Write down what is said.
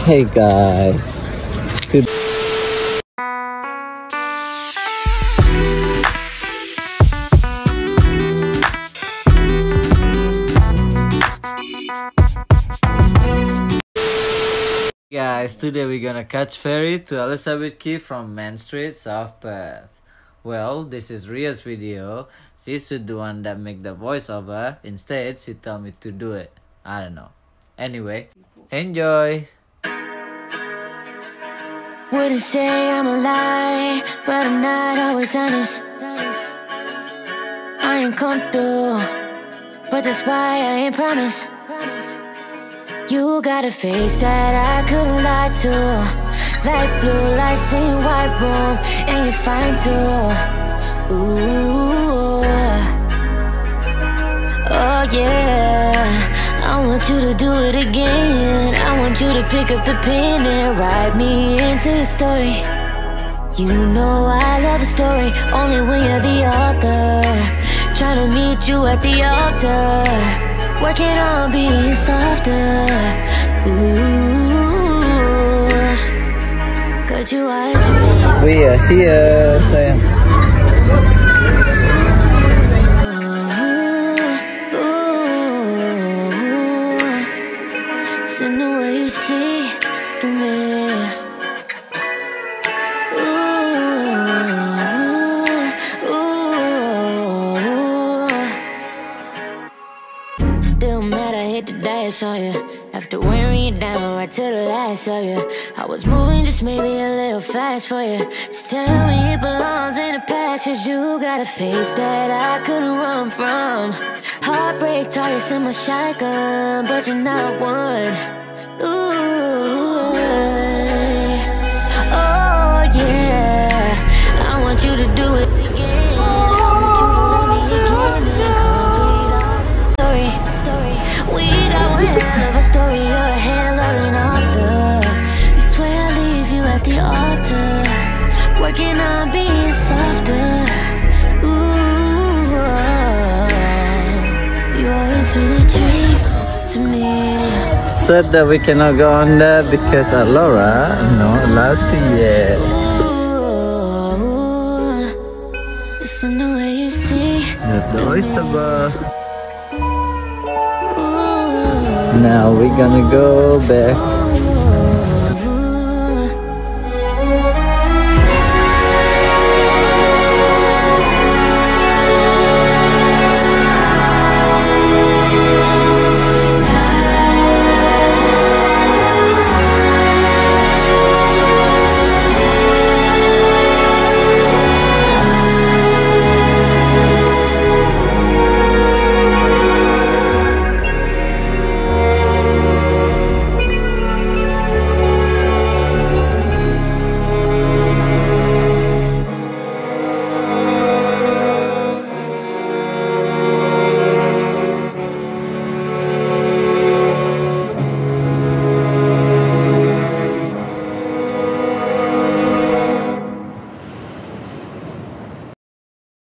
Hey guys, today we're gonna catch ferry to Elizabeth Quay from Main Street, South Perth. Well, this is Ria's video. She should the one that make the voiceover. Instead, she told me to do it. I don't know. Anyway, enjoy. Wouldn't say I'm a lie, but I'm not always honest. I ain't come through, but that's why I ain't promised. You got a face that I couldn't lie to. Light blue lights in white room, and you're fine too. Ooh, oh yeah, I want you to do it again. I want you to pick up the pen and write me into your story. You know I love a story, only when you're the author. Trying to meet you at the altar, working on being softer. Ooh, could you watch me? We are here, Sam. It's in the way you see me. Still mad I hit the dash on you, after wearing you down right to the last of you. I was moving just maybe a little fast for you. Just tell me it belongs in the past, 'cause you got a face that I couldn't run from. Heartbreak targets in my shotgun, but you're not one. Ooh, oh yeah, I want you to do it again. I want you to love me again and complete all the story. We got one hell of a story, you're a hell of an author. You swear I'll leave you at the altar, working on being softer. Ooh, you always been a dream to me. Said that we cannot go on there because Laura not allowed to yet. Ooh, listen the way you see. The oyster bar. Now we're gonna go back